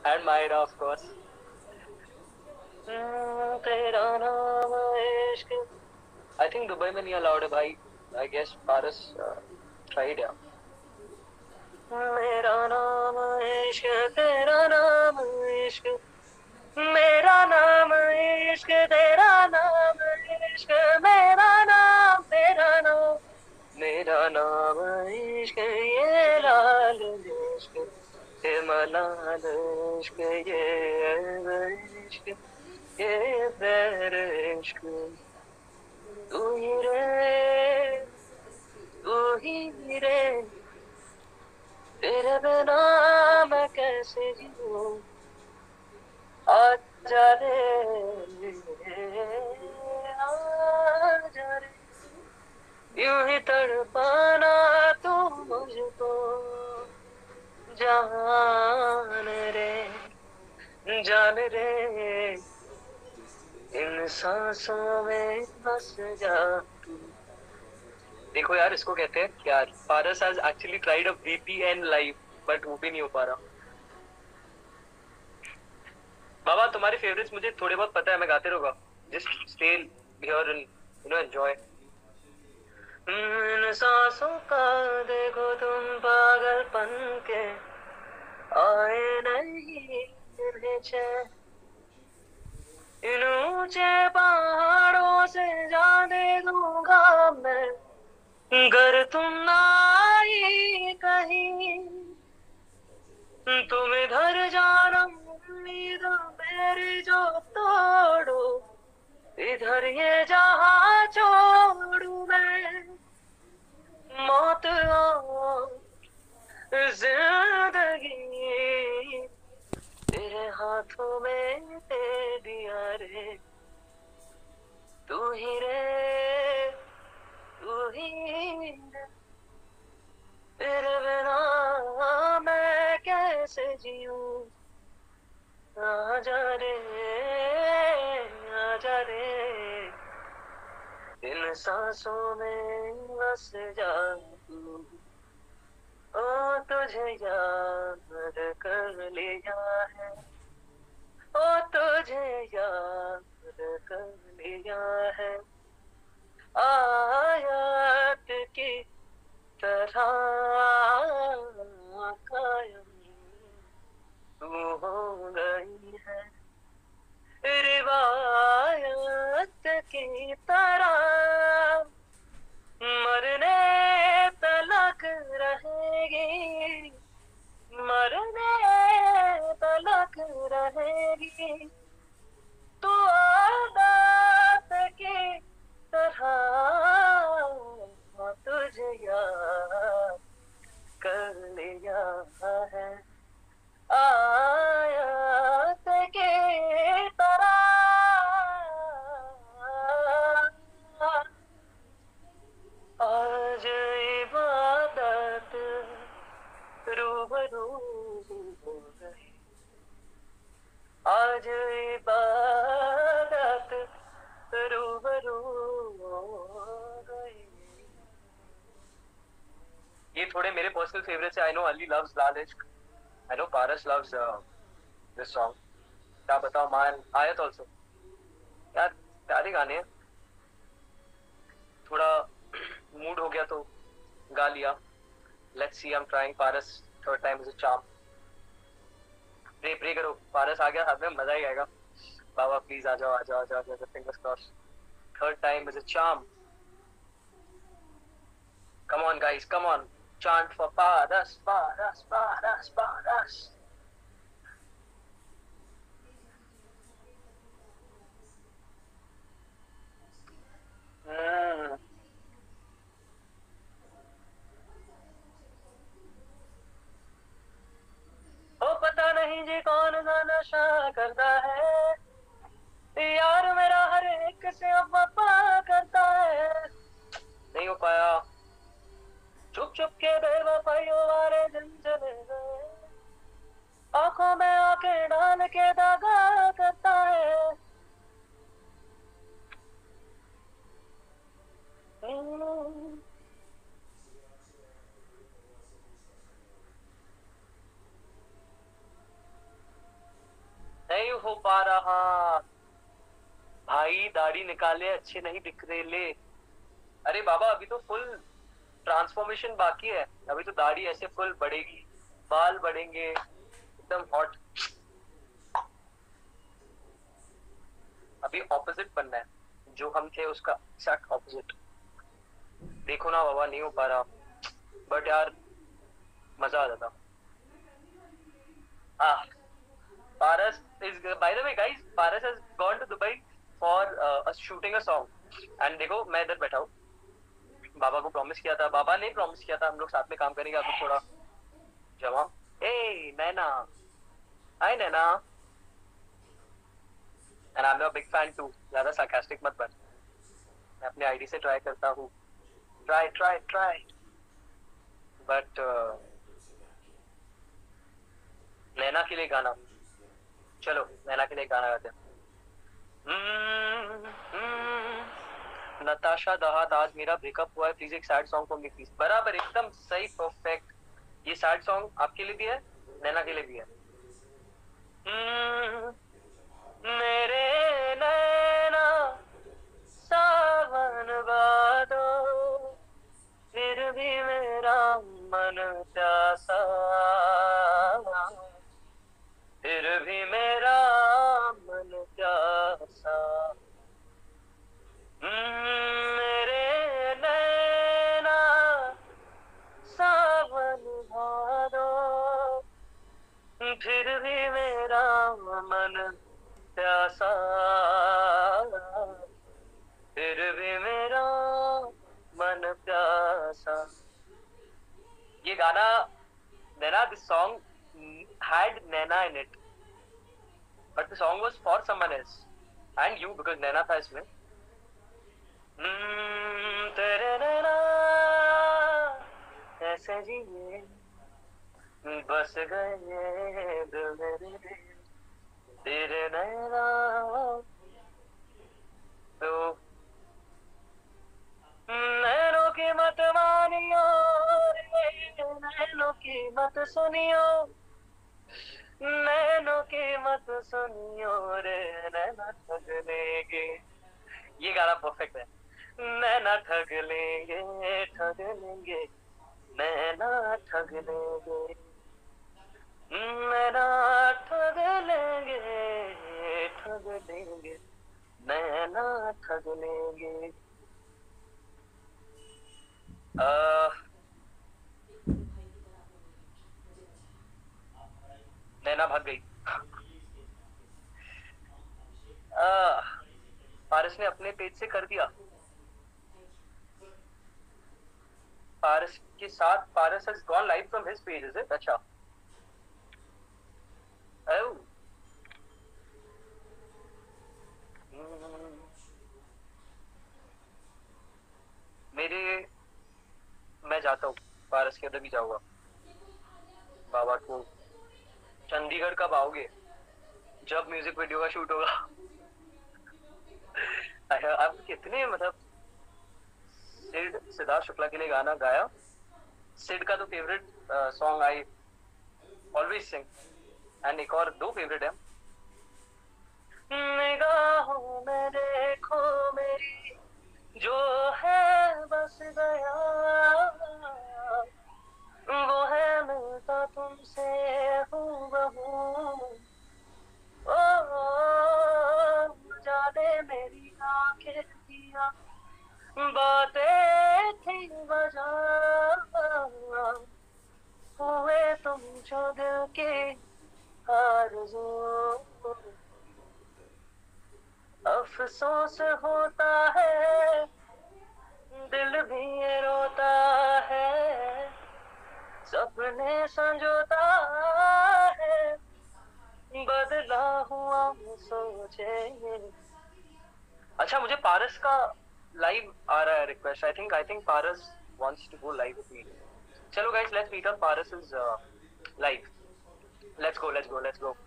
And Myra of course. तेरा नाम इश्क। आई थिंक दुबई में नहीं अलाउड है भाई। आई गेस पारस ट्राइड या। मेरा नाम इश्क, तेरा नाम इश्क, मेरा नाम इश्क, तेरा नाम इश्क, मेरा नाम तेरा नाम, मेरा नाम इश्क, ये लाल इश्क, ये मलाल इश्क, ये इश्क, ये बैर इश्क। तू ही रे, तू ही रे, तेरे बिना मैं कैसे जीऊं। आजा रे, आजा रे, यूं ही तड़पाना तू मुझको, जान रे, जान रे, इन सांसों में बस जा तू। देखो यार, इसको कहते हैं यार, Paras has actually tried a VPN live, but वो भी नहीं हो पा रहा। बाबा तुम्हारे फेवरेट्स मुझे थोड़े बहुत पता है, मैं गाते रहूंगा। Just stay here and enjoy. इन सांसों का देखो तुम पागलपन के, आए नहीं इन्हें चैन। इन ऊंचे पहाड़ों से जा दे दूंगा मैं, गर तुम ना आई कहीं। तुम इधर जाना उम्मीद मेरी जो तोड़ो, इधर ये जहां छोड़ू मैं। मौत और जिंदगी तेरे हाथों में दे दिया रे। तू ही रे, तू ही रे, तेरे बिना मैं कैसे जीऊं। आजा रे, आजा रे, इन सांसों में बस जा तू। ओ तुझे याद कर लिया है, ओ तुझे याद कर लिया है, आयत की तरह कायम तू हो गई है, रिवायत की तरह मरने तलक रहेगी, मरने तलक रहेगी। तो आदत की तरह तुझे याद कर लिया है, आयत की तरह। आज इबादत रूबरू हो गई, आज इबादत रूबरू हो गई। ये थोड़े मेरे पर्सनल फेवरेट्स है। I know Ali loves Laal Ishq, I know Paras loves this song. क्या बताओ, मान आयत ऑल्सो। यार प्यारे गाने हैं। थोड़ा मूड हो गया तो गा लिया। Let's see, I am trying Paras, third time is a charm. Pray pray करो, पारस आ गया हाथ में, मजा ही आएगा। बाबा प्लीज आ जाओ, आ जाओ, आ जाओ, आ जाओ, fingers cross. Third time is a charm. Come on guys, come on, chant for Paras, Paras, Paras, Paras. Hmm. ओ पता नहीं जी कौन सा नशा करता है, यार मेरा हर एक से अब वफा करता है। नहीं हो पाया। चुप चुप के बेवफाइयों वाले दिन चले गए, आंखों में आंखें डाल के दागा करता है। हम्म। हो पा रहा। भाई दाढ़ी निकाले, अच्छे नहीं दिख रहे ले। अरे बाबा अभी तो फुल ट्रांसफॉर्मेशन बाकी है, अभी तो दाढ़ी ऐसे फुल बढ़ेगी, बाल बढ़ेंगे, एकदम हॉट। अभी ऑपोजिट बनना है, जो हम थे उसका एक्जैक्ट ऑपोजिट। देखो ना बाबा नहीं हो पा रहा, बट यार मजा आ जाता। Paras is, by the way guys, Paras has gone to Dubai for shooting a song। and देखो मैं इधर बैठा हूँ, बाबा को प्रॉमिस किया था, बाबा ने प्रॉमिस किया था हम लोग साथ में काम करेंगे। आप लोग थोड़ा जवाब। ए Naina, hi Naina. And I am a big fan too, ज्यादा sarcastic मत बन। मैं अपने आईडी से ट्राई करता हूँ, try try try, but Naina के लिए गाना, चलो नैना के लिए गाना गाते हैं। नताशा दहात, आज मेरा ब्रेकअप हुआ है, प्लीज एक sad song for me please. बराबर, एकदम सही, परफेक्ट। ये सैड सॉन्ग आपके लिए भी है, नैना के लिए भी है। मेरे नैना सावन बादो, फिर भी मेरा मन प्यासा, फिर भी मेरा मन प्यासा। मेरे नैना सावन भादो, फिर भी मेरा मन प्यासा, फिर भी मेरा मन प्यासा। ये गाना Naina, this song had Naina in it, but the song was for someone else and you, because Naina था इसमें। तेरे नैना ऐसे जिए बस गए दिल मेरे, तेरे नैना। तो नैनों की मत मानियो, नैनों की मत सुनियो, नैनों की मत सुनियो रे, नैना ठग लेंगे। ये गाना परफेक्ट है। नैना ठग लेंगे, ठग लेंगे, नैना ठग लेंगे, नैना ठग लेंगे, ठग लेंगे, नैना ठग लेंगे। नैना भाग गई। पारस ने अपने पेज से कर दिया। पारस के साथ, पारस has gone live from his page, is it? अच्छा। Oh। मैं जाता हूँ, पारस के अंदर भी जाऊंगा। बाबा को चंडीगढ़ कब आओगे? जब म्यूजिक वीडियो का शूट होगा। अब कितने मतलब सिड, सिद्धार्थ शुक्ला के लिए गाना गाया। सिड का तो favourite song I always sing, and एक और दो फेवरेट है। निगाहों में देखो मेरी जो है बस गया, वो है मिलता तुमसे हूबहू। जाने मेरी आंखें दिया, बातें थी वजह, हुए तुम जो दिल के आरज़ू। अफसोस होता है, दिल भी रोता है, सपने संजोता है, बदला हुआ सोचे। अच्छा, मुझे पारस का लाइव आ रहा है request. I think Paras wants to go live with me. चलो guys, let's meet on Paras's live. Let's go.